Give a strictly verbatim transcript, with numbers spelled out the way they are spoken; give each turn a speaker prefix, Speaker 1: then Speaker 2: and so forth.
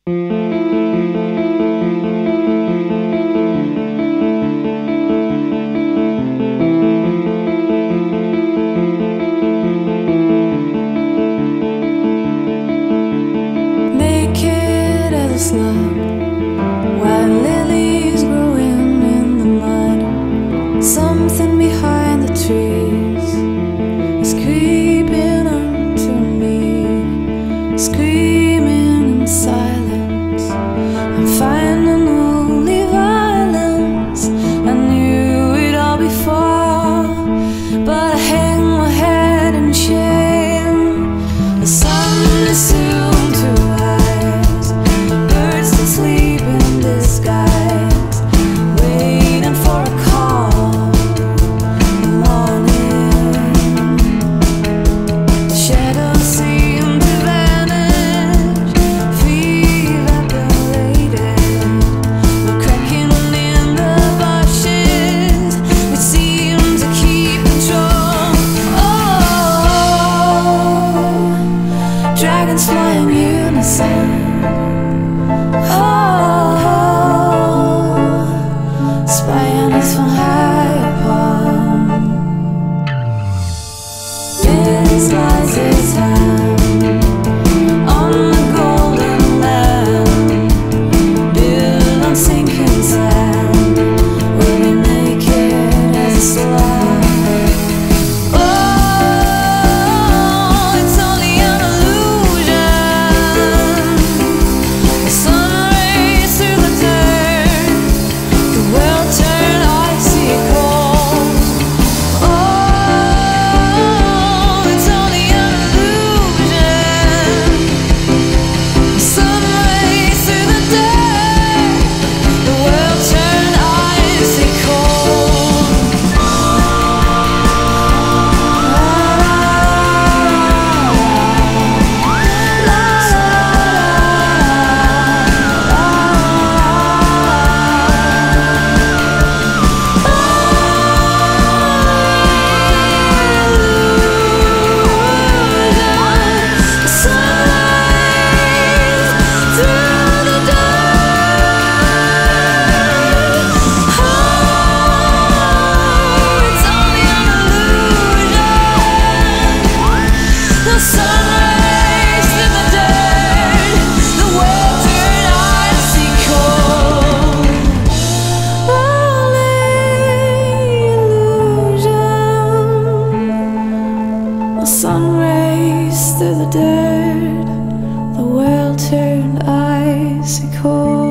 Speaker 1: Naked as a slug, while lilies growing in the mud. Something behind the trees is creeping onto me, screaming in silence. I'm finding only violence. I knew it all before, but I hang my head in shame. The sun is soon to rise, birds still sleep in disguise, waiting for a call in the morning. The shadows seem to vanish, feel evaporated. We're cracking in the bushes, we seem to keep control. Oh, dragons flying unison. Oh, spying us from high above. This lies its hand on the golden land, built on sinking sand. Will we make it as a slug? Oh, it's only an illusion. The sun rays through the dirt, the world turned icy cold. Oh, it's only an illusion. The sun rays through the dirt, the world turned icy cold. Sun rays through the dirt, the world turned icy cold.